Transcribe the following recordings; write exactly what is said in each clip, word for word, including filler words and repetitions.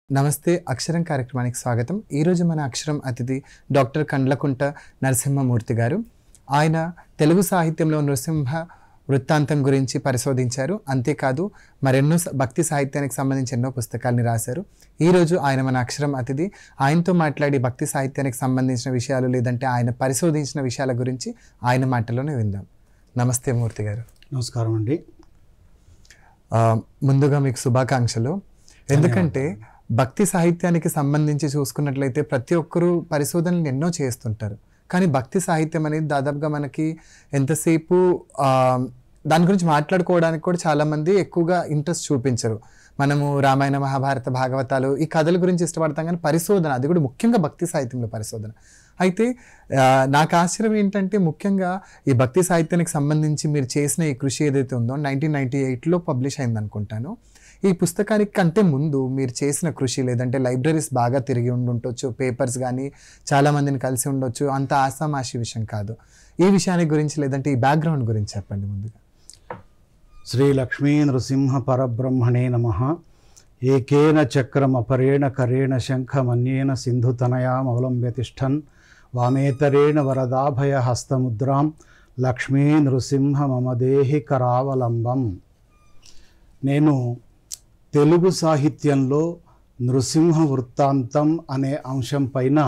నమస్తే అక్షరం కార్యక్రమానికి స్వాగతం. ఈరోజు మన అక్షరం అతిథి డాక్టర్ కండ్లకుంట నరసింహమూర్తి గారు. ఆయన తెలుగు సాహిత్యంలో నృసింహ వృత్తాంతం గురించి పరిశోధించారు. అంతేకాదు మరెన్నో భక్తి సాహిత్యానికి సంబంధించి ఎన్నో పుస్తకాలని రాశారు. ఈరోజు ఆయన మన అక్షరం అతిథి. ఆయనతో మాట్లాడి భక్తి సాహిత్యానికి సంబంధించిన విషయాలు లేదంటే ఆయన పరిశోధించిన విషయాల గురించి ఆయన మాటలోనే విందాం. నమస్తే మూర్తి గారు. నమస్కారం అండి. ముందుగా మీకు శుభాకాంక్షలు. ఎందుకంటే భక్తి సాహిత్యానికి సంబంధించి చూసుకున్నట్లయితే ప్రతి ఒక్కరూ పరిశోధనలు ఎన్నో చేస్తుంటారు. కానీ భక్తి సాహిత్యం అనేది దాదాపుగా మనకి ఎంతసేపు దాని గురించి మాట్లాడుకోవడానికి కూడా చాలామంది ఎక్కువగా ఇంట్రెస్ట్ చూపించరు. మనము రామాయణ మహాభారత భాగవతాలు ఈ కథల గురించి ఇష్టపడతాం, కానీ పరిశోధన అది కూడా ముఖ్యంగా భక్తి సాహిత్యంలో పరిశోధన. అయితే నాకు ఆశ్చర్యం ఏంటంటే ముఖ్యంగా ఈ భక్తి సాహిత్యానికి సంబంధించి మీరు చేసిన ఈ కృషి ఏదైతే ఉందో నైన్టీన్ నైన్టీ ఎయిట్లో పబ్లిష్ అయింది అనుకుంటాను. ఈ పుస్తకానికి కంటే ముందు మీరు చేసిన కృషి లేదంటే లైబ్రరీస్ బాగా తిరిగి ఉండుండొచ్చు, పేపర్స్ కానీ చాలామందిని కలిసి ఉండొచ్చు, అంత ఆసామాషి విషయం కాదు. ఈ విషయానికి గురించి లేదంటే ఈ బ్యాక్గ్రౌండ్ గురించి చెప్పండి ముందుగా. శ్రీ లక్ష్మీ నృసింహ పరబ్రహ్మణే నమః. ఏకేన చక్రం అపరేణ కరేణ శంఖమన్యేన సింధుతనయాం అవలంబ్య తిష్టన్ వామేతరేణ వరదాభయ హస్తముద్రాం లక్ష్మీ నృసింహ మమ దేహి కరావలంబం. నేను తెలుగు సాహిత్యంలో నృసింహ వృత్తాంతం అనే అంశం పైన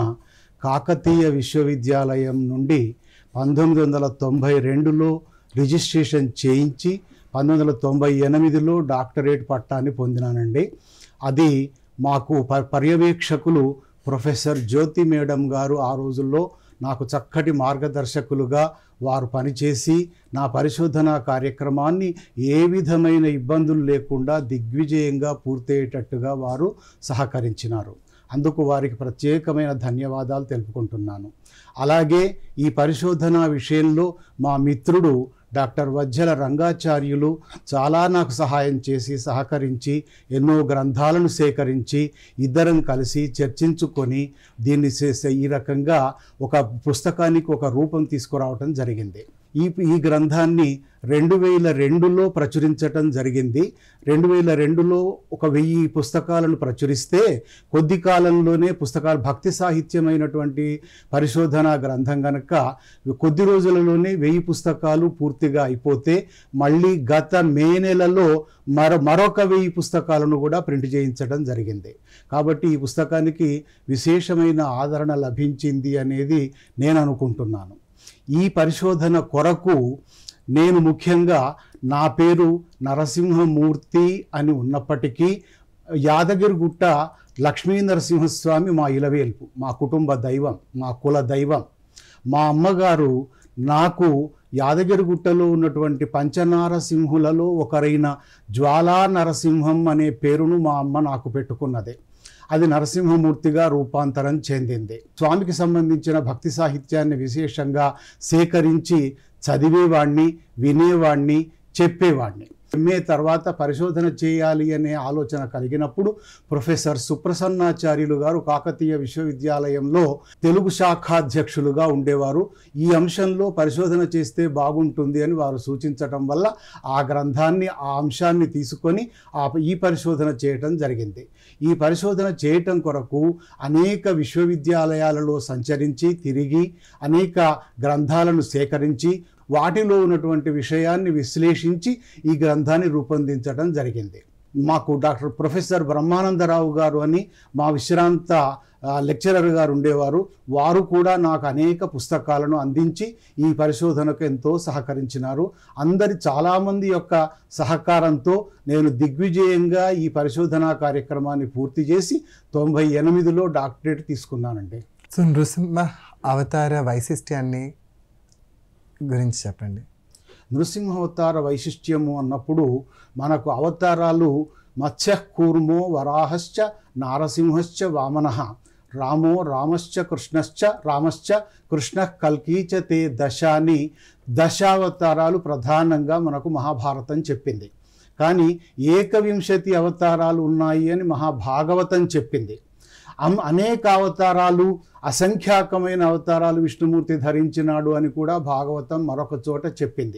కాకతీయ విశ్వవిద్యాలయం నుండి పంతొమ్మిది వందల తొంభై రెండులో రిజిస్ట్రేషన్ చేయించి పంతొమ్మిది వందల తొంభై ఎనిమిదిలో డాక్టరేట్ పట్టాన్ని పొందినానండి. అది మాకు ప పర్యవేక్షకులు ప్రొఫెసర్ జ్యోతి మేడం గారు ఆ రోజుల్లో నాకు చక్కటి మార్గదర్శకులుగా వారు పనిచేసి నా పరిశోధనా కార్యక్రమాన్ని ఏ విధమైన ఇబ్బందులు లేకుండా దిగ్విజయంగా పూర్తయ్యేటట్టుగా వారు సహకరించినారు. అందుకు వారికి ప్రత్యేకమైన ధన్యవాదాలు తెలుపుకుంటున్నాను. అలాగే ఈ పరిశోధనా విషయంలో మా మిత్రుడు డాక్టర్ వజ్జల రంగాచార్యులు చాలా నాకు సహాయం చేసి సహకరించి ఎన్నో గ్రంథాలను సేకరించి ఇద్దరం కలిసి చర్చించుకొని దీన్ని చేసే ఈ రకంగా ఒక పుస్తకానికి ఒక రూపం తీసుకురావటం జరిగింది. ఈ ఈ గ్రంథాన్ని రెండు వేల రెండులో ప్రచురించటం జరిగింది. రెండు వేల రెండులో ఒక వెయ్యి పుస్తకాలను ప్రచురిస్తే కొద్ది కాలంలోనే పుస్తకాలు భక్తి సాహిత్యమైనటువంటి పరిశోధనా గ్రంథం కనుక కొద్ది రోజులలోనే వెయ్యి పుస్తకాలు పూర్తిగా అయిపోతే మళ్ళీ గత మే నెలలో మరో మరొక వెయ్యి పుస్తకాలను కూడా ప్రింట్ చేయించడం జరిగింది. కాబట్టి ఈ పుస్తకానికి విశేషమైన ఆదరణ లభించింది అనేది నేను అనుకుంటున్నాను. ఈ పరిశోధన కొరకు నేను ముఖ్యంగా నా పేరు నరసింహమూర్తి అని ఉన్నప్పటికీ యాదగిరిగుట్ట లక్ష్మీ నరసింహస్వామి మా ఇలవేల్పు, మా కుటుంబ దైవం, మా కుల దైవం. మా అమ్మగారు నాకు యాదగిరిగుట్టలో ఉన్నటువంటి పంచనారసింహులలో ఒకరైన జ్వాలా నరసింహం అనే పేరును మా అమ్మ నాకు పెట్టుకున్నదే. అది నరసింహమూర్తిగా రూపాంతరం చెందింది. స్వామికి సంబంధించిన భక్తి సాహిత్యాన్ని విశేషంగా సేకరించి చదివేవాణ్ణి, వినేవాణ్ణి, చెప్పేవాణ్ణి. ఎంఏ తర్వాత పరిశోధన చేయాలి అనే ఆలోచన కలిగినప్పుడు ప్రొఫెసర్ సుప్రసన్నాచార్యులు గారు కాకతీయ విశ్వవిద్యాలయంలో తెలుగు శాఖాధ్యక్షులుగా ఉండేవారు. ఈ అంశంలో పరిశోధన చేస్తే బాగుంటుంది అని వారు సూచించటం వల్ల ఆ గ్రంథాన్ని ఆ అంశాన్ని తీసుకొని ఆ ఈ పరిశోధన చేయటం జరిగింది. ఈ పరిశోధన చేయటం కొరకు అనేక విశ్వవిద్యాలయాలలో సంచరించి తిరిగి అనేక గ్రంథాలను సేకరించి వాటిలో ఉన్నటువంటి విషయాన్ని విశ్లేషించి ఈ గ్రంథాన్ని రూపొందించడం జరిగింది. మాకు డాక్టర్ ప్రొఫెసర్ బ్రహ్మానందరావు గారు అని మా విశ్రాంత లెక్చరర్ గారు ఉండేవారు. వారు కూడా నాకు అనేక పుస్తకాలను అందించి ఈ పరిశోధనకు ఎంతో సహకరించినారు. అందరి చాలామంది యొక్క సహకారంతో నేను దిగ్విజయంగా ఈ పరిశోధనా కార్యక్రమాన్ని పూర్తి చేసి తొంభై ఎనిమిదిలో డాక్టరేట్ తీసుకున్నానండి. సో నృసింహ అవతార వైశిష్ట్యాన్ని గురించి చెప్పండి. నృసింహావతార వైశిష్ట్యము అన్నప్పుడు మనకు అవతారాలు మత్స్య కూర్మో వరాహశ్చ నారసింహశ్చ వామనః రామో రామశ్చ కృష్ణశ్చ రామశ్చ కృష్ణ కల్కీచ తే దశ అని దశావతారాలు ప్రధానంగా మనకు మహాభారతం చెప్పింది. కానీ ఏకవింశతి అవతారాలు ఉన్నాయి అని మహాభాగవతం చెప్పింది. అనేక అవతారాలు, అసంఖ్యాకమైన అవతారాలు విష్ణుమూర్తి ధరించినాడు అని కూడా భాగవతం మరొక చోట చెప్పింది.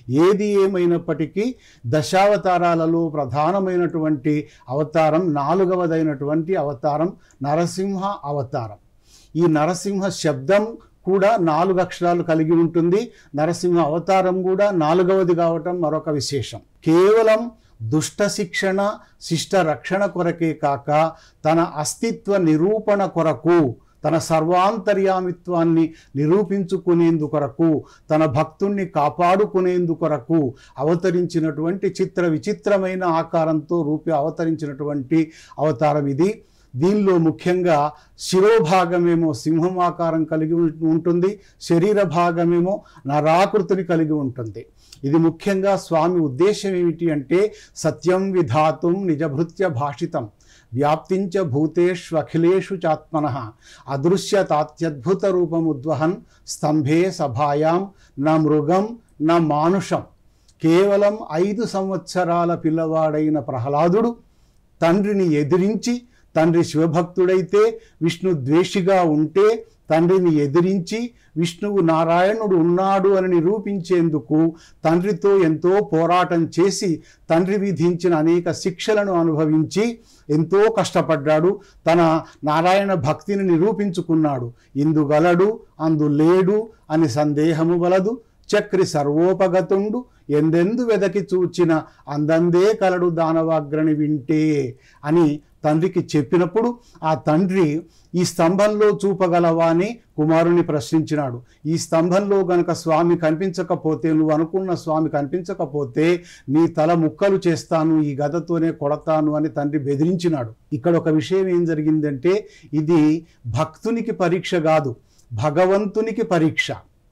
ఏది ఏమైనప్పటికీ దశావతారాలలో ప్రధానమైనటువంటి అవతారం నాలుగవదైనటువంటి అవతారం నరసింహ అవతారం. ఈ నరసింహ శబ్దం కూడా నాలుగు అక్షరాలు కలిగి ఉంటుంది. నరసింహ అవతారం కూడా నాలుగవది కావటం మరొక విశేషం. కేవలం దుష్ట శిక్షణ శిష్ట రక్షణ కొరకే కాక తన అస్తిత్వ నిరూపణ కొరకు, తన సర్వాంతర్యామిత్వాన్ని నిరూపించుకునేందుకొరకు, తన భక్తుణ్ణి కాపాడుకునేందుకొరకు అవతరించినటువంటి చిత్ర విచిత్రమైన ఆకారంతో రూపి అవతరించినటువంటి అవతారం ఇది. దీనిలో ముఖ్యంగా శిరోభాగమేమో సింహం ఆకారం కలిగి ఉంటుంది, శరీర భాగమేమో నరాకృతిని కలిగి ఉంటుంది. ఇది ముఖ్యంగా స్వామి ఉద్దేశం ఏమిటి అంటే సత్యం విధాతుం నిజభృత్య భాషితం వ్యాప్తించ భూతేష్వఖిలేషు చాత్మనః అదృశ్యతాత్యద్భుత రూపముద్వహన్ స్తంభే సభాయాం న మృగం న మానుషం. కేవలం ఐదు సంవత్సరాల పిల్లవాడైన ప్రహ్లాదుడు తండ్రిని ఎదిరించి, తండ్రి శివభక్తుడైతే విష్ణు ద్వేషిగా ఉంటే తండ్రిని ఎదిరించి విష్ణువు నారాయణుడు ఉన్నాడు అని నిరూపించేందుకు తండ్రితో ఎంతో పోరాటం చేసి తండ్రి విధించిన అనేక శిక్షలను అనుభవించి ఎంతో కష్టపడ్డాడు. తన నారాయణ భక్తిని నిరూపించుకున్నాడు. ఇందుగలడు అందు లేడు అని సందేహము వలదు, చక్రి సర్వోపగతుండు ఎందెందు వెదకి చూచిన అందందే కలడు దానవాగ్రని వింటే అని తండ్రికి చెప్పినప్పుడు ఆ తండ్రి ఈ స్తంభంలో చూపగలవా అని కుమారుని ప్రశ్నించినాడు. ఈ స్తంభంలో గనక స్వామి కనిపించకపోతే, నువ్వు అనుకున్న స్వామి కనిపించకపోతే నీ తల ముక్కలు చేస్తాను, ఈ గదతోనే కొడతాను అని తండ్రి బెదిరించినాడు. ఇక్కడ ఒక విషయం ఏం జరిగిందంటే ఇది భక్తునికి పరీక్ష కాదు, భగవంతునికి పరీక్ష.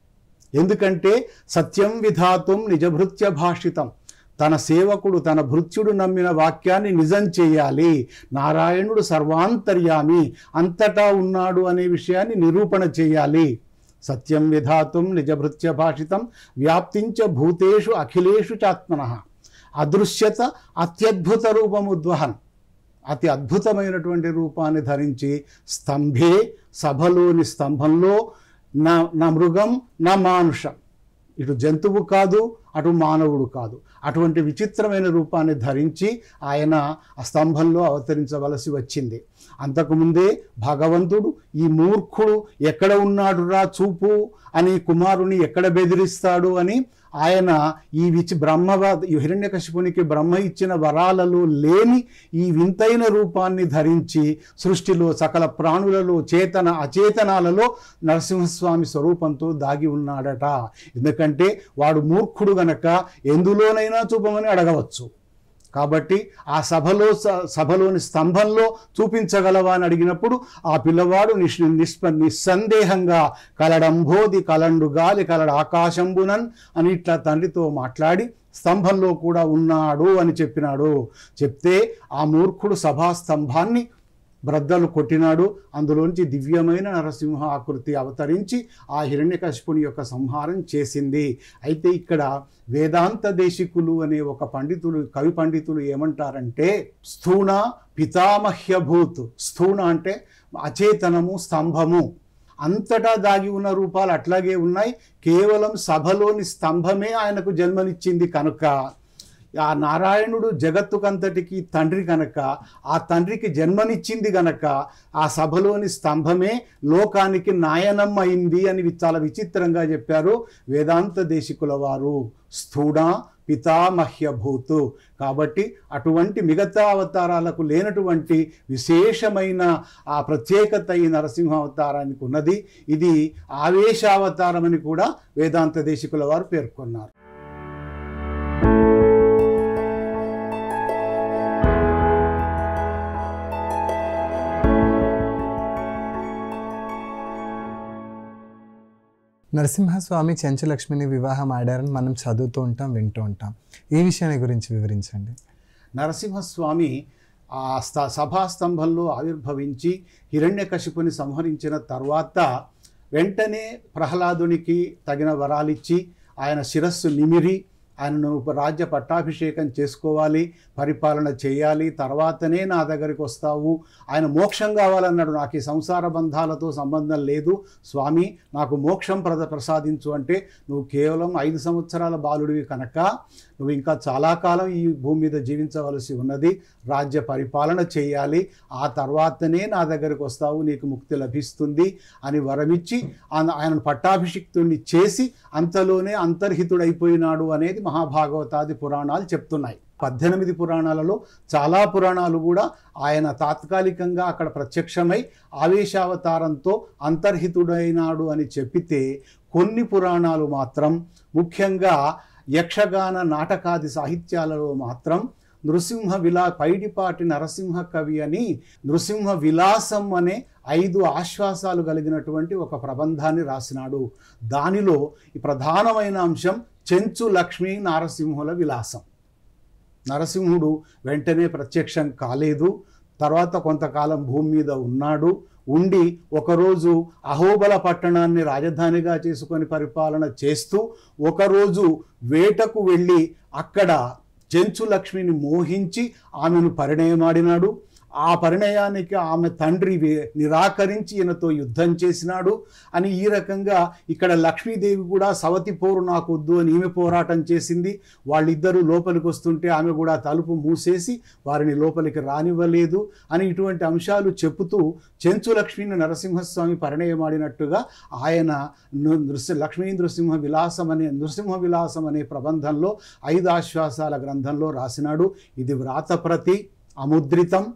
ఎందుకంటే సత్యం విధాతుం నిజభృత్య భాషితం, తన సేవకుడు తన భృత్యుడు నమ్మిన వాక్యాన్ని నిజం చేయాలి. నారాయణుడు సర్వాంతర్యామి, అంతటా ఉన్నాడు అనే విషయాన్ని నిరూపణ చేయాలి. సత్యం విధాతుం నిజభృత్య భాషితం వ్యాప్తించ భూతేషు అఖిలేషు చాత్మనః అదృశ్యత అత్యద్భుత రూపముద్వహన్, అతి అద్భుతమైనటువంటి రూపాన్ని ధరించి స్తంభే సభలోని స్తంభంలో నా నా మృగం నా మానుషం, ఇటు జంతువు కాదు అటు మానవుడు కాదు, అటువంటి విచిత్రమైన రూపాన్ని ధరించి ఆయన ఆ స్తంభంలో అవతరించవలసి వచ్చింది. అంతకుముందే భగవంతుడు ఈ మూర్ఖుడు ఎక్కడ ఉన్నాడు రా చూపు అని కుమారుని ఎక్కడ బెదిరిస్తాడు అని ఆయన ఈ విచి బ్రహ్మ హిరణ్యకశిపునికి బ్రహ్మ ఇచ్చిన వరాలలో లేని ఈ వింతైన రూపాన్ని ధరించి సృష్టిలో సకల ప్రాణులలో చేతన అచేతనాలలో నరసింహస్వామి స్వరూపంతో దాగి ఉన్నాడట. ఎందుకంటే వాడు మూర్ఖుడు గనక ఎందులోనైనా చూపమని అడగవచ్చు. కాబట్టి ఆ సభలో సభలోని స్తంభంలో చూపించగలవా అని అడిగినప్పుడు ఆ పిల్లవాడు నిష్ నిష్ప నిస్సందేహంగా కలడంబోది కలండు గాలి కలడ ఆకాశంబునన్ అని ఇట్లా తండ్రితో మాట్లాడి స్తంభంలో కూడా ఉన్నాడు అని చెప్పినాడు. చెప్తే ఆ మూర్ఖుడు సభా స్తంభాన్ని బ్రద్దలు కొట్టినాడు. అందులోంచి దివ్యమైన నరసింహ ఆకృతి అవతరించి ఆ హిరణ్యకశిపుని యొక్క సంహారం చేసింది. అయితే ఇక్కడ వేదాంత దేశికులు అనే ఒక పండితులు కవి పండితులు ఏమంటారంటే స్థూణ పితామహ్యభూత్, స్థూణ అంటే అచేతనము స్తంభము, అంతటా దాగి ఉన్న రూపాలు అట్లాగే ఉన్నాయి. కేవలం సభలోని స్తంభమే ఆయనకు జన్మనిచ్చింది కనుక ఆ నారాయణుడు జగత్తుకంతటికి తండ్రి కనుక ఆ తండ్రికి జన్మనిచ్చింది గనక ఆ సభలోని స్తంభమే లోకానికి నాయనం అయింది అని చాలా విచిత్రంగా చెప్పారు వేదాంత దేశికుల వారు. స్థూణ పితామహ్యభూతు. కాబట్టి అటువంటి మిగతా అవతారాలకు లేనటువంటి విశేషమైన ఆ ప్రత్యేకత ఈ నరసింహ అవతారానికి ఉన్నది. ఇది ఆవేశావతారం అని కూడా వేదాంత దేశికుల వారు పేర్కొన్నారు. నరసింహస్వామి చెంచులక్ష్మిని వివాహం ఆడారని మనం చదువుతూ ఉంటాం, వింటూ ఉంటాం. ఈ విషయాన్ని గురించి వివరించండి. నరసింహస్వామి ఆ స్థ సభాస్తంభంలో ఆవిర్భవించి హిరణ్యకశిపుని సంహరించిన తర్వాత వెంటనే ప్రహ్లాదునికి తగిన వరాలిచ్చి ఆయన శిరస్సు నిమిరి ఆయనను రాజ్య పట్టాభిషేకం చేసుకోవాలి, పరిపాలన చేయాలి, తర్వాతనే నా దగ్గరికి వస్తావు, ఆయన మోక్షం కావాలన్నాడు. నాకు ఈ సంసార బంధాలతో సంబంధం లేదు స్వామి, నాకు మోక్షం ప్రద ప్రసాదించు అంటే, నువ్వు కేవలం ఐదు సంవత్సరాల బాలుడివి కనుక నువ్వు ఇంకా చాలా కాలం ఈ భూమి మీద జీవించవలసి ఉన్నది, రాజ్య పరిపాలన చేయాలి, ఆ తర్వాతనే నా దగ్గరికి వస్తావు, నీకు ముక్తి లభిస్తుంది అని వరమిచ్చి ఆయనను పట్టాభిషిక్తుడిని చేసి అంతలోనే అంతర్హితుడైపోయినాడు అనేది మహాభాగవతాది పురాణాలు చెప్తున్నాయి. పద్దెనిమిది పురాణాలలో చాలా పురాణాలు కూడా ఆయన తాత్కాలికంగా అక్కడ ప్రత్యక్షమై ఆవేశావతారంతో అంతర్హితుడైనాడు అని చెప్పితే, కొన్ని పురాణాలు మాత్రం ముఖ్యంగా యక్షగాన నాటకాది సాహిత్యాలలో మాత్రం నృసింహ విలా పైడిపాటి నరసింహ కవి అని నృసింహ విలాసం అనే ఐదు ఆశ్వాసాలు కలిగినటువంటి ఒక ప్రబంధాన్ని రాసినాడు. దానిలో ఈ ప్రధానమైన అంశం చెంచు లక్ష్మీ నారసింహుల విలాసం. నరసింహుడు వెంటనే ప్రత్యక్షం కాలేదు, తర్వాత కొంతకాలం భూమి మీద ఉన్నాడు. ఉండి ఒకరోజు అహోబల పట్టణాన్ని రాజధానిగా చేసుకొని పరిపాలన చేస్తూ ఒకరోజు వేటకు వెళ్ళి అక్కడ చెంచు లక్ష్మిని మోహించి ఆమెను పరిణయమాడినాడు. ఆ పరిణయానికి ఆమె తండ్రి నిరాకరించి ఈయనతో యుద్ధం చేసినాడు అని ఈ రకంగా ఇక్కడ లక్ష్మీదేవి కూడా సవతి పోరు నాకు వద్దు అని ఈమె పోరాటం చేసింది. వాళ్ళిద్దరూ లోపలికి వస్తుంటే ఆమె కూడా తలుపు మూసేసి వారిని లోపలికి రానివ్వలేదు అని ఇటువంటి అంశాలు చెప్పుతూ చెంచు లక్ష్మిని నరసింహస్వామి పరిణయమాడినట్టుగా ఆయన నృసింహ లక్ష్మీ నృసింహ విలాసం అనే నృసింహ విలాసం అనే ప్రబంధంలో ఐదు ఆశ్వాసాల గ్రంథంలో రాసినాడు. ఇది వ్రాతప్రతి అముద్రితం.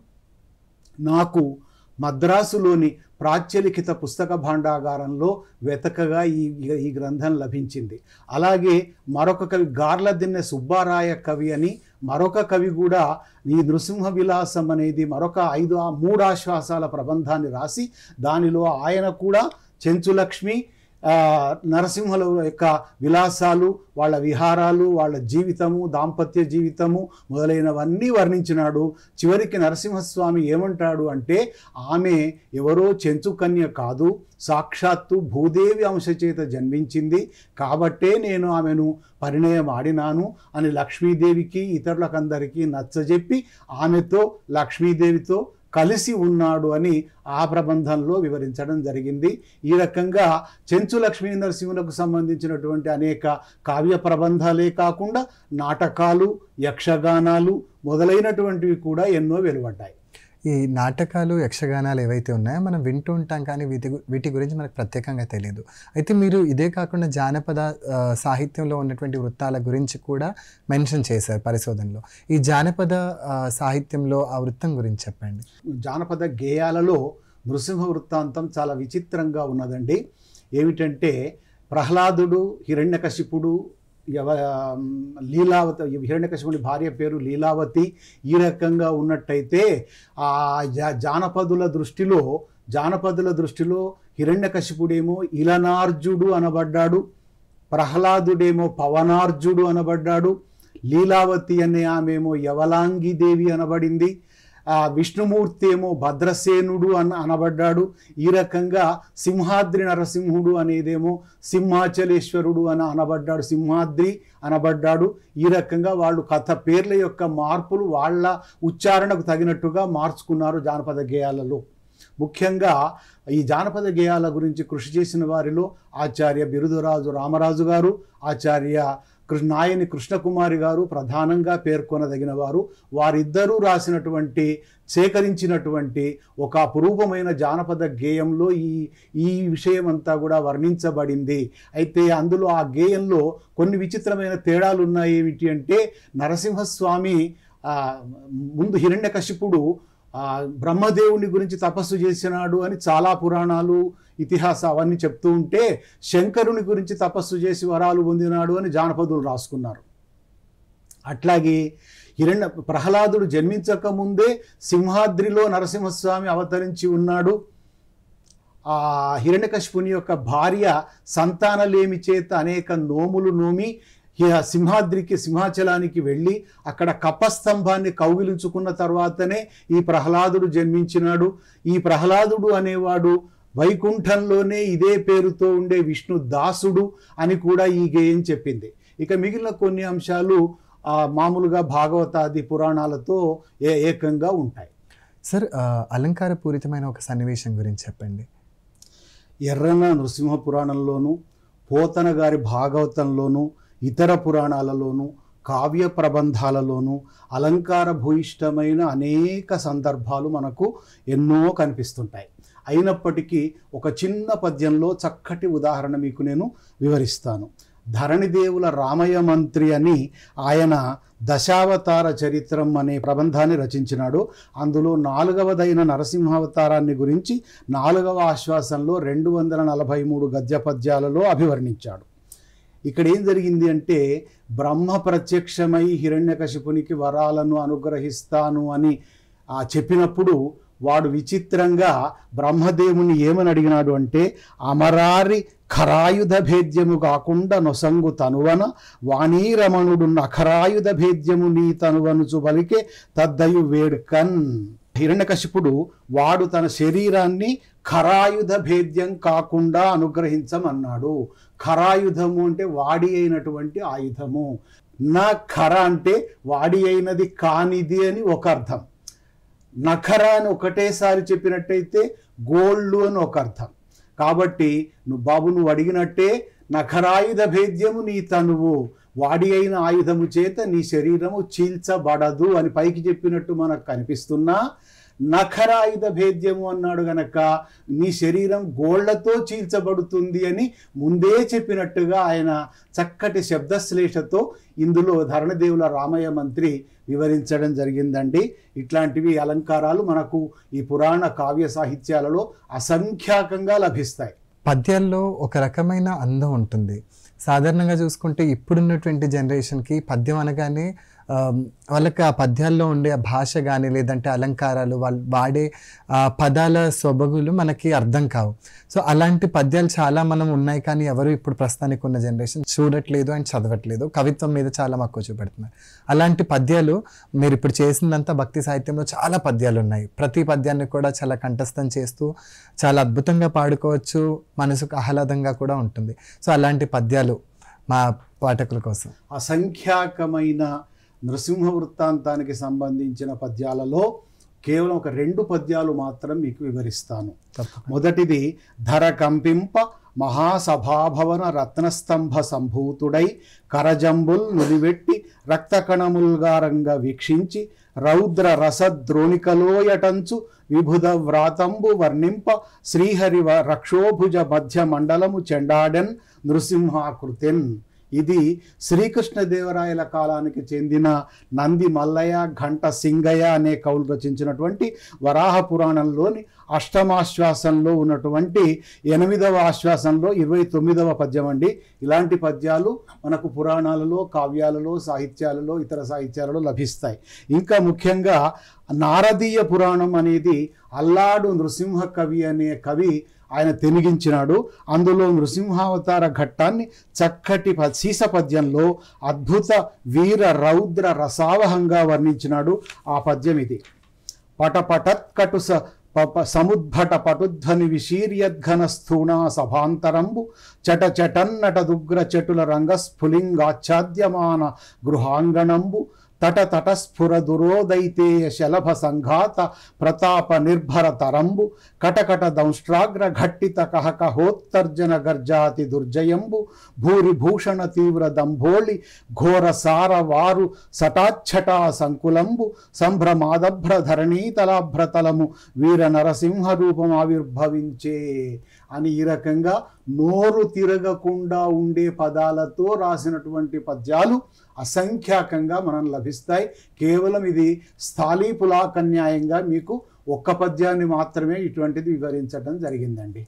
నాకు మద్రాసులోని ప్రాచ్యలిఖిత పుస్తక భాండాగారంలో వెతకగా ఈ ఈ గ్రంథం లభించింది. అలాగే మరొక కవి గార్లదిన్నె సుబ్బారాయ కవి అని మరొక కవి కూడా ఈ నృసింహ విలాసం అనేది మరొక ఐదు మూడు ఆశ్వాసాల ప్రబంధాన్ని రాసి దానిలో ఆయన కూడా చెంచులక్ష్మి నరసింహుల యొక్క విలాసాలు, వాళ్ళ విహారాలు, వాళ్ళ జీవితము, దాంపత్య జీవితము మొదలైనవన్నీ వర్ణించినాడు. చివరికి నరసింహస్వామి ఏమంటాడు అంటే, ఆమె ఎవరో చెంచుకన్య కాదు, సాక్షాత్తు భూదేవి అంశచేత జన్మించింది, కాబట్టే నేను ఆమెను పరిణయం ఆడినాను అని లక్ష్మీదేవికి ఇతరులకందరికీ నచ్చజెప్పి ఆమెతో లక్ష్మీదేవితో కలిసి ఉన్నాడు అని ఆ ప్రబంధంలో వివరించడం జరిగింది. ఈ రకంగా చెంచు లక్ష్మీ నరసింహులకు సంబంధించినటువంటి అనేక కావ్య ప్రబంధాలే కాకుండా నాటకాలు, యక్షగానాలు మొదలైనటువంటివి కూడా ఎన్నో వెలువడ్డాయి. ఈ నాటకాలు, యక్షగానాలు ఏవైతే ఉన్నాయో మనం వింటూ ఉంటాం, కానీ వీటి వీటి గురించి మనకు ప్రత్యేకంగా తెలియదు. అయితే మీరు ఇదే కాకుండా జానపద సాహిత్యంలో ఉన్నటువంటి వృత్తాల గురించి కూడా మెన్షన్ చేశారు పరిశోధనలో. ఈ జానపద సాహిత్యంలో ఆ వృత్తం గురించి చెప్పండి. జానపద గేయాలలో నృసింహ వృత్తాంతం చాలా విచిత్రంగా ఉన్నదండి. ఏమిటంటే, ప్రహ్లాదుడు, హిరణ్యకశిపుడు, యవ లీలావతి, హిరణ్యకశిపుని భార్య పేరు లీలావతి, ఈ రకంగా ఉన్నట్టయితే ఆ జానపదుల దృష్టిలో జానపదుల దృష్టిలో హిరణ్యకశిపుడేమో ఇలనార్జుడు అనబడ్డాడు, ప్రహ్లాదుడేమో పవనార్జుడు అనబడ్డాడు, లీలావతి అనే ఆమెమో యవలాంగిదేవి అనబడింది, విష్ణుమూర్తి ఏమో భద్రసేనుడు అన అనబడ్డాడు. ఈ రకంగా సింహాద్రి నరసింహుడు అనేదేమో సింహాచలేశ్వరుడు అని అనబడ్డాడు, సింహాద్రి అనబడ్డాడు. ఈ రకంగా వాళ్ళు కథ పేర్ల యొక్క మార్పులు వాళ్ళ ఉచ్చారణకు తగినట్టుగా మార్చుకున్నారు జానపద గేయాలలో. ముఖ్యంగా ఈ జానపద గేయాల గురించి కృషి చేసిన వారిలో ఆచార్య బిరుదురాజు రామరాజు గారు, ఆచార్య నాయని కృష్ణకుమారి గారు ప్రధానంగా పేర్కొనదగిన వారు. వారిద్దరూ రాసినటువంటి సేకరించినటువంటి ఒక అపురూపమైన జానపద గేయంలో ఈ ఈ విషయం అంతా కూడా వర్ణించబడింది. అయితే అందులో ఆ గేయంలో కొన్ని విచిత్రమైన తేడాలు ఉన్నాయి. ఏమిటి అంటే, నరసింహస్వామి ముందు హిరణ్యకశిపుడు బ్రహ్మదేవుని గురించి తపస్సు చేసినాడు అని చాలా పురాణాలు, ఇతిహాస అవన్నీ చెప్తూ ఉంటే, శంకరుని గురించి తపస్సు చేసి వరాలు పొందినాడు అని జానపదులు రాసుకున్నారు. అట్లాగే హిరణ్య ప్రహ్లాదుడు జన్మించకముందే సింహాద్రిలో నరసింహస్వామి అవతరించి ఉన్నాడు. ఆ హిరణ్యకశిపుని యొక్క భార్య సంతానలేమి చేత అనేక నోములు నోమి సింహాద్రికి సింహాచలానికి వెళ్ళి అక్కడ కప్పస్తంభాన్ని కౌగిలించుకున్న తర్వాతనే ఈ ప్రహ్లాదుడు జన్మించినాడు. ఈ ప్రహ్లాదుడు అనేవాడు వైకుంఠంలోనే ఇదే పేరుతో ఉండే విష్ణు దాసుడు అని కూడా ఈ గేయం చెప్పింది. ఇక మిగిలిన కొన్ని అంశాలు ఆ, మామూలుగా భాగవతాది పురాణాలతో ఏ ఏకంగా ఉంటాయి. సార్ ఆ, అలంకార పూరితమైన ఒక సన్నివేశం గురించి చెప్పండి. ఎర్రన నృసింహ పురాణంలోను, పోతన గారి భాగవతంలోను, ఇతర పురాణాలలోను, కావ్య ప్రబంధాలలోనూ అలంకార భూయిష్టమైన అనేక సందర్భాలు మనకు ఎన్నో కనిపిస్తుంటాయి. అయినప్పటికీ ఒక చిన్న పద్యంలో చక్కటి ఉదాహరణ మీకు నేను వివరిస్తాను. ధరణిదేవుల రామయ్య మంత్రి అని ఆయన దశావతార చరిత్రం అనే ప్రబంధాన్ని రచించినాడు. అందులో నాలుగవదైన నరసింహావతారాన్ని గురించి నాలుగవ ఆశ్వాసంలో రెండు వందల నలభై మూడు గద్య పద్యాలలో అభివర్ణించాడు. ఇక్కడ ఏం జరిగింది అంటే, బ్రహ్మ ప్రత్యక్షమై హిరణ్యకశిపునికి వరాలను అనుగ్రహిస్తాను అని ఆ చెప్పినప్పుడు వాడు విచిత్రంగా బ్రహ్మదేవుని ఏమని అడిగినాడు అంటే, అమరారి ఖరాయుధ భేద్యము కాకుండా నొసంగు తనువన వాణీరమణుడు నఖరాయుధ భేద్యము నీ తనువనుచు బలికే తద్దయు వేడుకన్. హిరణ్యకశిపుడు వాడు తన శరీరాన్ని ఖరాయుధ భేద్యం కాకుండా అనుగ్రహించమన్నాడు. ఖరాయుధము అంటే వాడి అయినటువంటి ఆయుధము. నా ఖర అంటే వాడి అయినది కానిది అని ఒక అర్థం. నఖర అని ఒకటేసారి చెప్పినట్టయితే గోళ్ళు అని ఒక అర్థం. కాబట్టి నువ్వు బాబు నువ్వు అడిగినట్టే నఖరాయుధ భేద్యము నీ తనువు, వాడి అయిన ఆయుధము చేత నీ శరీరము చీల్చబడదు అని పైకి చెప్పినట్టు మనకు కనిపిస్తున్నా, నఖరాయుధ భేద్యము అన్నాడు గనక నీ శరీరం గోళ్లతో చీల్చబడుతుంది అని ముందే చెప్పినట్టుగా ఆయన చక్కటి శబ్దశ్లేషతో ఇందులో ధరణిదేవుల రామయ్య మంత్రి వివరించడం జరిగిందండి. ఇట్లాంటివి అలంకారాలు మనకు ఈ పురాణ కావ్య సాహిత్యాలలో అసంఖ్యాకంగా లభిస్తాయి. పద్యాల్లో ఒక రకమైన అందం ఉంటుంది. సాధారణంగా చూసుకుంటే ఇప్పుడున్నటువంటి జనరేషన్కి పద్యం అనగానే వాళ్ళకి ఆ పద్యాల్లో ఉండే భాష కానీ లేదంటే అలంకారాలు వాళ్ళు వాడే పదాల సొబగులు మనకి అర్థం కావు. సో అలాంటి పద్యాలు చాలా మనం ఉన్నాయి, కానీ ఎవరు ఇప్పుడు ప్రస్తుతానికి ఉన్న జనరేషన్ చూడట్లేదు అండ్ చదవట్లేదు. కవిత్వం మీద చాలా మక్కువ చూపెడుతున్నారు. అలాంటి పద్యాలు మీరు ఇప్పుడు చేసిందంతా భక్తి సాహిత్యంలో చాలా పద్యాలు ఉన్నాయి. ప్రతి పద్యాన్ని కూడా చాలా కంఠస్థం చేస్తూ చాలా అద్భుతంగా పాడుకోవచ్చు, మనసుకు ఆహ్లాదంగా కూడా ఉంటుంది. సో అలాంటి పద్యాలు మా పాఠకుల కోసం. అసంఖ్యాకమైన నృసింహ వృత్తాంతానికి సంబంధించిన పద్యాలలో కేవలం ఒక రెండు పద్యాలు మాత్రం మీకు వివరిస్తాను. మొదటిది ధర కంపింప మహాసభాభవన రత్నస్తంభ సంభూతుడై కరజంబుల్ నులివెట్టి రక్తకణముల్గారంగా వీక్షించి రౌద్ర రసద్రోణికలోయటంచు విభుద వ్రాతంబు వర్ణింప శ్రీహరి రక్షోభుజ మధ్య మండలము చెండాడెన్ నృసింహాకృతిన్. ఇది శ్రీకృష్ణదేవరాయల కాలానికి చెందిన నంది మల్లయ్య ఘంట సింగయ్య అనే కవులు రచించినటువంటి వరాహ పురాణంలోని అష్టమాశ్వాసంలో ఉన్నటువంటి ఎనిమిదవ ఆశ్వాసంలో ఇరవై తొమ్మిదవ పద్యం అండి. ఇలాంటి పద్యాలు మనకు పురాణాలలో, కావ్యాలలో, సాహిత్యాలలో, ఇతర సాహిత్యాలలో లభిస్తాయి. ఇంకా ముఖ్యంగా నారదీయ పురాణం అనేది అల్లాడు నృసింహ కవి అనే కవి ఆయన తెనిగించినాడు. అందులో నృసింహావతార ఘట్టాన్ని చక్కటి సీస పద్యంలో అద్భుత వీర రౌద్ర రసావహంగా వర్ణించినాడు. ఆ పద్యం ఇది. పటపటత్కటు స సముద్భట పటుధ్వని విశీర్యద్ఘన స్థూణా సభాంతరంబు చట చటన్నట దుగ్ర చటుల రంగస్ఫులింగాచ్ఛాద్యమాన గృహాంగణంబు తట తటస్ఫుర దురోదైతేయ శలభ సంఘాత ప్రతాప నిర్భర తరంబు కటకట దంష్ట్రాగ్ర ఘట్టిత కహకహోత్తర్జన గర్జాతి దుర్జయంబు భూరి భూషణ తీవ్ర దంభోళి ఘోర సార వారు సటాచ్చటా సంకులంబు సంభ్రమాదభ్ర ధరణీతలాభ్రతలము వీర నరసింహ రూపం ఆవిర్భవించే అని ఈ రకంగా నోరు తిరగకుండా ఉండే పదాలతో రాసినటువంటి పద్యాలు అసంఖ్యాకంగా మనం లభిస్తాయి. కేవలం ఇది స్థాళీ పులాకన్యాయంగా మీకు ఒక్క పద్యాన్ని మాత్రమే ఇటువంటిది వివరించడం జరిగిందండి.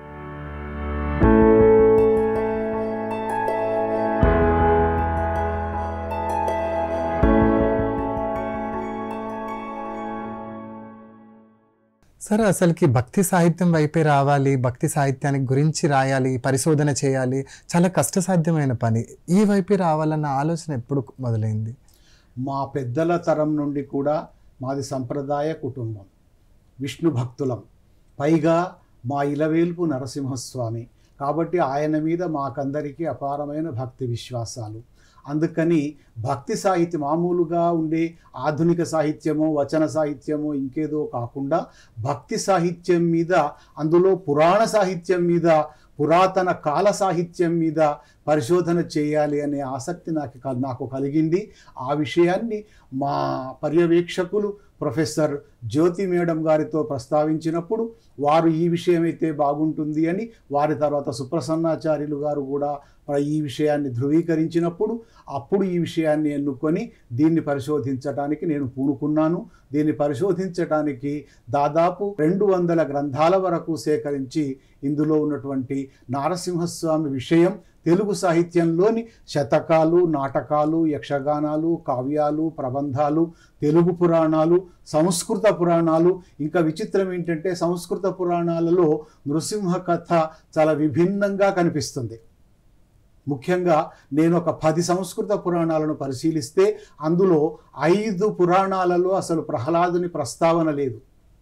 సరే, అసలుకి భక్తి సాహిత్యం వైపే రావాలి, భక్తి సాహిత్యానికి గురించి రాయాలి, పరిశోధన చేయాలి, చాలా కష్టసాధ్యమైన పని. ఈ వైపే రావాలన్న ఆలోచన ఎప్పుడు మొదలైంది? మా పెద్దల తరం నుండి కూడా మాది సంప్రదాయ కుటుంబం, విష్ణు భక్తులం, పైగా మా ఇలవేల్పు నరసింహస్వామి. కాబట్టి ఆయన మీద మాకందరికీ అపారమైన భక్తి విశ్వాసాలు. అందుకని భక్తి సాహిత్యం మామూలుగా ఉండే ఆధునిక సాహిత్యమో వచన సాహిత్యమో ఇంకేదో కాకుండా భక్తి సాహిత్యం మీద, అందులో పురాణ సాహిత్యం మీద, పురాతన కాల సాహిత్యం మీద పరిశోధన చేయాలి అనే ఆసక్తి నాకు నాకు కలిగింది. ఆ విషయాన్ని మా పర్యవేక్షకులు ప్రొఫెసర్ జ్యోతి మేడం గారితో ప్రస్తావించినప్పుడు వారు ఈ విషయం అయితే బాగుంటుంది అని, వారి తర్వాత సుప్రసన్నాచార్యులు గారు కూడా ఈ విషయాన్ని ధృవీకరించినప్పుడు అప్పుడు ఈ విషయాన్ని ఎన్నుకొని దీన్ని పరిశోధించడానికి నేను పూనుకున్నాను. దీన్ని పరిశోధించడానికి దాదాపు రెండు వందల గ్రంథాల వరకు సేకరించి ఇందులో ఉన్నటువంటి నారసింహస్వామి విషయం, తెలుగు సాహిత్యంలోని శతకాలు, నాటకాలు, యక్షగానాలు, కావ్యాలు, ప్రబంధాలు, తెలుగు పురాణాలు, సంస్కృత పురాణాలు, ఇంకా విచిత్రం ఏంటంటే సంస్కృత పురాణాలలో నృసింహ కథ చాలా విభిన్నంగా కనిపిస్తుంది. ముఖ్యంగా నేను ఒక పది సంస్కృత పురాణాలను పరిశీలిస్తే అందులో ఐదు పురాణాలలో అసలు ప్రహ్లాదుని ప్రస్తావన లేదు.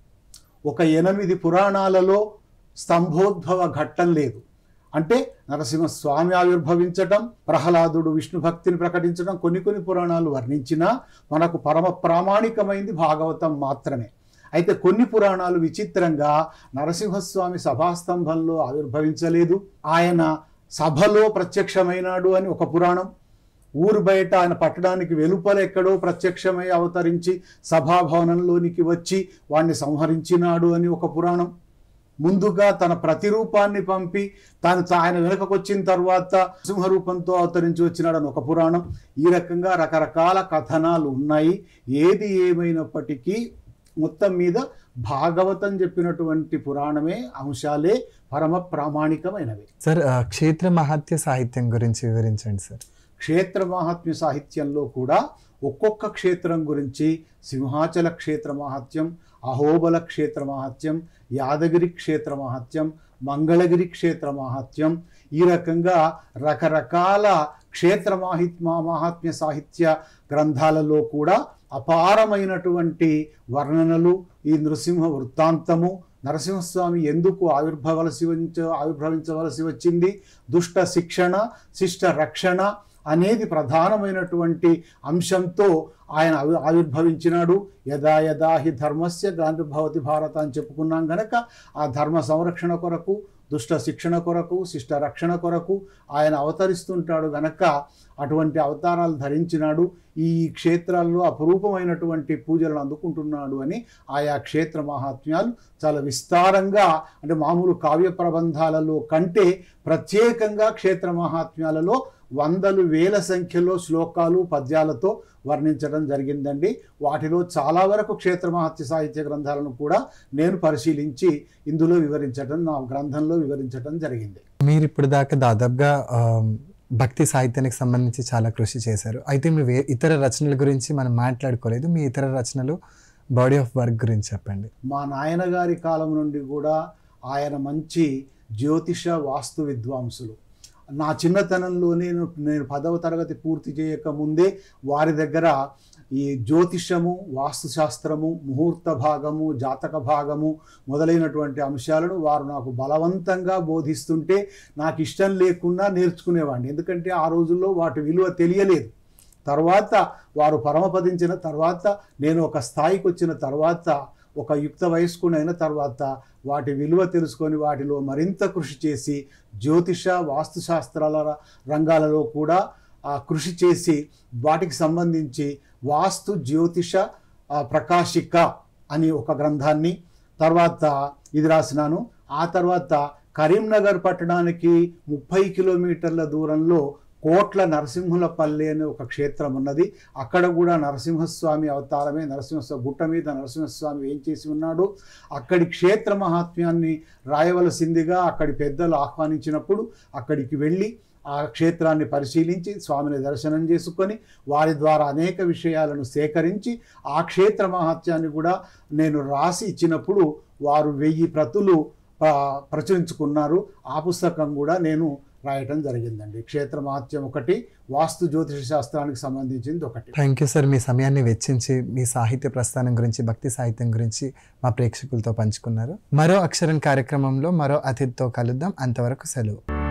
ఒక ఎనిమిది పురాణాలలో స్తంభోద్భవ ఘట్టం లేదు. అంటే నరసింహస్వామి ఆవిర్భవించటం, ప్రహ్లాదుడు విష్ణు భక్తిని ప్రకటించడం కొన్ని కొన్ని పురాణాలు వర్ణించినా మనకు పరమ ప్రామాణికమైంది భాగవతం మాత్రమే. అయితే కొన్ని పురాణాలు విచిత్రంగా నరసింహస్వామి సభాస్తంభంలో ఆవిర్భవించలేదు, ఆయన సభలో ప్రత్యక్షమైనాడు అని ఒక పురాణం, ఊరు బయట ఆయన పట్టడానికి వెలుపల ఎక్కడో ప్రత్యక్షమై అవతరించి సభాభవనంలోనికి వచ్చి వాణ్ణి సంహరించినాడు అని ఒక పురాణం, ముందుగా తన ప్రతిరూపాన్ని పంపి తాను ఆయన వెనుకకు వచ్చిన తర్వాత సింహరూపంతో అవతరించి వచ్చినాడని ఒక పురాణం. ఈ రకంగా రకరకాల కథనాలు ఉన్నాయి. ఏది ఏమైనప్పటికీ మొత్తం మీద భాగవతం చెప్పినటువంటి పురాణమే అంశాలే పరమ ప్రామాణికమైనవి. సార్, క్షేత్ర మహాత్య సాహిత్యం గురించి వివరించండి సార్. క్షేత్ర మహాత్మ్య సాహిత్యంలో కూడా ఒక్కొక్క క్షేత్రం గురించి సింహాచల క్షేత్ర మహాత్యం, అహోబల క్షేత్ర మహాత్యం, యాదగిరి క్షేత్ర మహాత్యం, మంగళగిరి క్షేత్ర మహాత్యం, ఈ రకంగా రకరకాల క్షేత్ర మాహిత్మ మహాత్మ్య సాహిత్య గ్రంథాలలో కూడా అపారమైనటువంటి వర్ణనలు, ఈ నృసింహ వృత్తాంతము, నరసింహస్వామి ఎందుకు ఆవిర్భవలసి ఆవిర్భవించవలసి వచ్చింది, దుష్ట శిక్షణ, శిష్ట రక్షణ అనేది ప్రధానమైనటువంటి అంశంతో ఆయన ఆవిర్భవించినాడు. యదా యదా హి ధర్మస్య గ్లానిర్భవతి భారత అని చెప్పుకున్నాం గనక ఆ ధర్మ సంరక్షణ కొరకు, దుష్ట శిక్షణ కొరకు, శిష్ట రక్షణ కొరకు ఆయన అవతరిస్తుంటాడు గనక అటువంటి అవతారాలు ధరించినాడు. ఈ క్షేత్రాల్లో అపురూపమైనటువంటి పూజలను అందుకుంటున్నాడు అని ఆయా క్షేత్ర మహాత్మ్యాలు చాలా విస్తారంగా, అంటే మామూలు కావ్య ప్రబంధాలలో కంటే ప్రత్యేకంగా క్షేత్ర మహాత్మ్యాలలో వందలు వేల సంఖ్యలో శ్లోకాలు పద్యాలతో వర్ణించడం జరిగిందండి. వాటిలో చాలా వరకు క్షేత్ర మహాత్మ్య సాహిత్య గ్రంథాలను కూడా నేను పరిశీలించి ఇందులో వివరించడం, నా గ్రంథంలో వివరించడం జరిగింది. మీరు ఇప్పుడు దాకా దాదాపుగా భక్తి సాహిత్యానికి సంబంధించి చాలా కృషి చేశారు. అయితే మీ ఇతర రచనల గురించి మనం మాట్లాడుకోలేదు. మీ ఇతర రచనలు, బాడీ ఆఫ్ వర్క్ గురించి చెప్పండి. మా నాయన గారి కాలం నుండి కూడా ఆయన మంచి జ్యోతిష వాస్తు విద్వాంసులు. నా చిన్నతనంలోనే నేను పదవ తరగతి పూర్తి చేయక ముందే వారి దగ్గర ఈ జ్యోతిషము, వాస్తుశాస్త్రము, ముహూర్త భాగము, జాతక భాగము మొదలైనటువంటి అంశాలను వారు నాకు బలవంతంగా బోధిస్తుంటే నాకు ఇష్టం లేకుండా నేర్చుకునేవాడిని. ఎందుకంటే ఆ రోజుల్లో వాటి విలువ తెలియలేదు. తర్వాత వారు పరమపదించిన తర్వాత, నేను ఒక స్థాయికి వచ్చిన తర్వాత, ఒక యుక్త వయస్కునైన తర్వాత వాటి విలువ తెలుసుకొని వాటిలో మరింత కృషి చేసి జ్యోతిష వాస్తుశాస్త్రాల రంగాలలో కూడా కృషి చేసి వాటికి సంబంధించి వాస్తు జ్యోతిష ప్రకాశిక అని ఒక గ్రంథాన్ని తర్వాత ఇది రాసినాను. ఆ తర్వాత కరీంనగర్ పట్టణానికి ముప్పై కిలోమీటర్ల దూరంలో కోట్ల నరసింహులపల్లి అనే ఒక క్షేత్రం ఉన్నది. అక్కడ కూడా నరసింహస్వామి అవతారమే, నరసింహస్వామి గుట్ట మీద నరసింహస్వామి ఏం చేసి ఉన్నాడు, అక్కడి క్షేత్ర మహాత్మ్యాన్ని రాయవలసిందిగా అక్కడి పెద్దలు ఆహ్వానించినప్పుడు అక్కడికి వెళ్ళి ఆ క్షేత్రాన్ని పరిశీలించి స్వామిని దర్శనం చేసుకొని వారి ద్వారా అనేక విషయాలను సేకరించి ఆ క్షేత్ర మహాత్మ్యాన్ని కూడా నేను రాసి ఇచ్చినప్పుడు వారు వెయ్యి ప్రతులు ప్రచురించుకున్నారు. ఆ పుస్తకం కూడా నేను రాయటం జరిగిందండి. క్షేత్ర మహాత్మ్యం ఒకటి, వాస్తు జ్యోతిష శాస్త్రానికి సంబంధించింది ఒకటి. Thank you sir. మీ సమయాన్ని వెచ్చించి మీ సాహిత్య ప్రస్థానం గురించి, భక్తి సాహిత్యం గురించి మా ప్రేక్షకులతో పంచుకున్నారు. మరో అక్షరం కార్యక్రమంలో మరో అతిథితో కలుద్దాం. అంతవరకు సెలవు.